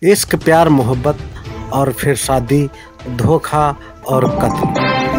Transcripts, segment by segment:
इश्क, प्यार, मोहब्बत और फिर शादी, धोखा और कत्ल।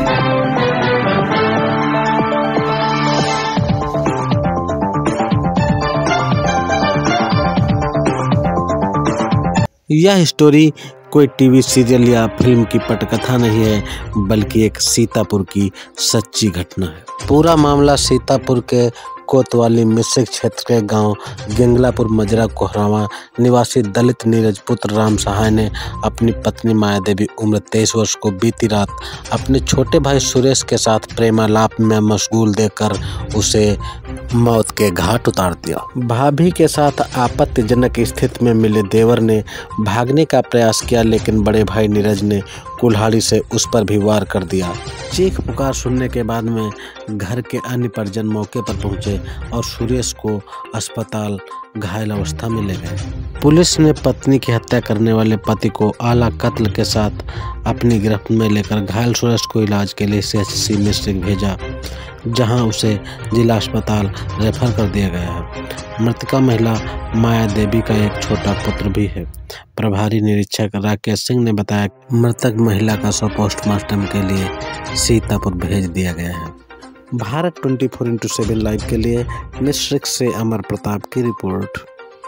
यह स्टोरी कोई टीवी सीरियल या फिल्म की पटकथा नहीं है, बल्कि एक सीतापुर की सच्ची घटना है। पूरा मामला सीतापुर के कोतवाली मिश्रिक क्षेत्र के गांव गेंगलापुर मजरा कोहरावा निवासी दलित नीरज पुत्र राम सहाय ने अपनी पत्नी माया देवी उम्र 23 वर्ष को बीती रात अपने छोटे भाई सुरेश के साथ प्रेमालाप में मशगूल देखकर उसे मौत के घाट उतार दिया। भाभी के साथ आपत्तिजनक स्थिति में मिले देवर ने भागने का प्रयास किया, लेकिन बड़े भाई नीरज ने कुल्हाड़ी से उस पर भी वार कर दिया। चीख पुकार सुनने के बाद में घर के अन्य परिजन मौके पर पहुंचे और सुरेश को अस्पताल घायल अवस्था में ले गए। पुलिस ने पत्नी की हत्या करने वाले पति को आला कत्ल के साथ अपनी गिरफ्त में लेकर घायल सुरेश को इलाज के लिए CHC मिश्रिक भेजा, जहां उसे जिला अस्पताल रेफर कर दिया गया है। मृतका महिला माया देवी का एक छोटा पुत्र भी है। प्रभारी निरीक्षक राकेश सिंह ने बताया मृतक महिला का शव पोस्टमार्टम के लिए सीतापुर भेज दिया गया है। भारत 24x7 लाइव के लिए मिश्रिक से अमर प्रताप की रिपोर्ट।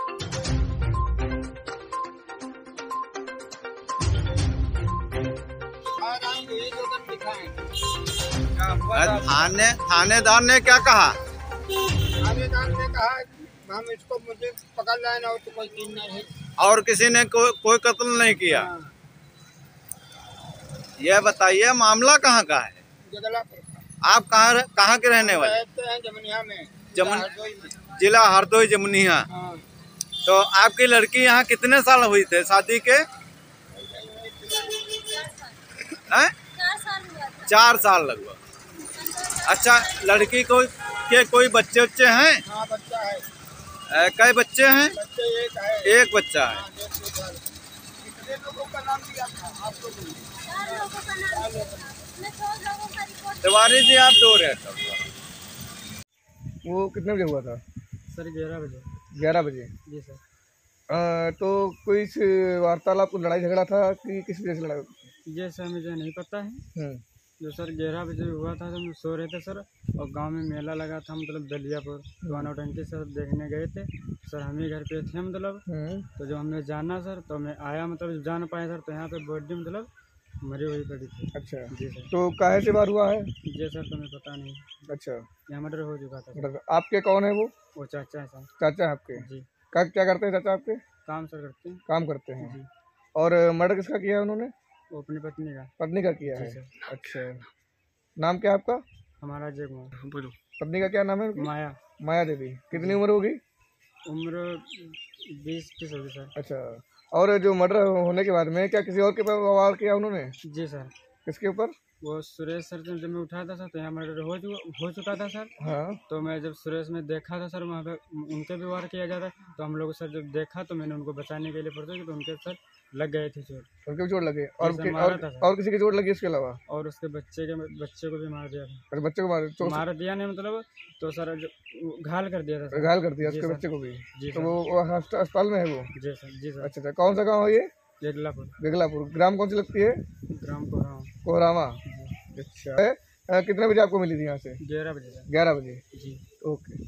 थानेदार ने क्या कहा? थानेदार ने कहा हम इसको मुझे पकड़ लाए ना, तो कोई चीज नहीं है। और किसी ने कोई कत्ल नहीं किया? यह बताइए मामला कहाँ का है? जगलापुर। आप कहाँ के रहने वाले? जमुनिया में। जिला हरदोई जमुनिया। तो आपकी लड़की यहाँ कितने साल हुई थे शादी के? 4 साल लगभग। अच्छा, लड़की को के कोई बच्चे हैं? हाँ, बच्चा है। कई बच्चे हैं? एक बच्चा है। कितने लोगों का नाम दिया था आपको? 4 लोगों का नाम दिया था। तिवारी जी, आप 2 रहते हो। वो कितने बजे हुआ था सर? 11 बजे। 11 बजे जी सर। तो कोई वार्तालाप, लड़ाई झगड़ा था कि किस वजह से लड़ाई? ये सर मुझे नहीं पता है। जो सर 11 बजे हुआ था, हम सो रहे थे सर, और गांव में मेला लगा था, मतलब दलियापुर नौटंकी सर देखने गए थे सर। हम ही घर पे थे मतलब। तो जब हमने जाना सर, तो मैं आया, मतलब जान पाए सर, तो यहाँ पे बॉडी मतलब मरी हुई पड़ी थी। अच्छा जी सर। तो काहे से बार हुआ है? जी सर, तुम्हें पता नहीं। अच्छा, यहाँ मर्डर हो चुका था सर। आपके कौन है वो? चाचा है सर। चाचा है आपके? जी। क्या करते हैं चाचा आपके? काम सर करते हैं। काम करते हैं जी। और मर्डर किसका किया है उन्होंने? वो अपनी पत्नी का। पत्नी का किया है? अच्छा, नाम क्या आपका? हमारा जय कुमार। पत्नी का क्या नाम है? माया। माया देवी। कितनी उम्र होगी? उम्र 20-21 होगी सर। अच्छा, और जो मर्डर होने के बाद में क्या किसी और के ऊपर वार किया उन्होंने? जी सर। किसके ऊपर? वो सुरेश सर जब मैं उठा था सर, तो यहाँ मर्डर हो चुका था सर। हाँ। तो मैं जब सुरेश में देखा था सर, वहाँ पे उनके भी वार किया जाता, तो हम लोग सर जब देखा, तो मैंने उनको बचाने के लिए पहुंचा, तो उनके सर लग गए थे चोट। उनके भी चोट लगे? और किसी की चोट लगी इसके अलावा? और उसके बच्चे को भी मार दिया था। अरे, बच्चे को मार दिया नहीं मतलब, तो सर घायल कर दिया था। घायल कर दिया उसके बच्चे को भी? तो वो अस्पताल में है वो? जी सर। जी सर। अच्छा, कौन सा गाँव है ये? गेगलापुर। ग्राम कौन सी लगती है? ग्राम कोहरावा। अच्छा, कितने बजे आपको मिली थी यहाँ से? 11 बजे। 11 बजे। जी। ओके।